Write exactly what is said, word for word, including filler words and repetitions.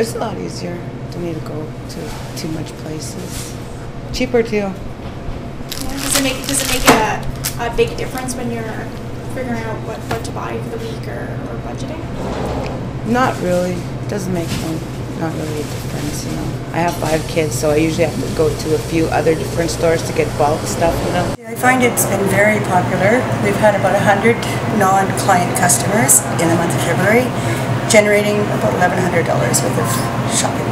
It's a lot easier. Don't need to go to too much places. Cheaper too. Yeah. Does it make Does it make a, a big difference when you're figuring out what, what to buy for the week or, or budgeting? Not really. It doesn't make no, not really a difference, you know. I have five kids, so I usually have to go to a few other different stores to get bulk stuff, you know. I find it's been very popular. We've had about one hundred non-client customers in the month of February, generating about eleven hundred dollars worth of shopping.